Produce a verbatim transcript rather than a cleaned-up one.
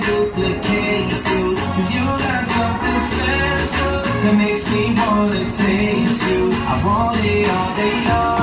duplicate you, 'cause you got something special that makes me wanna taste you. I want it all day long.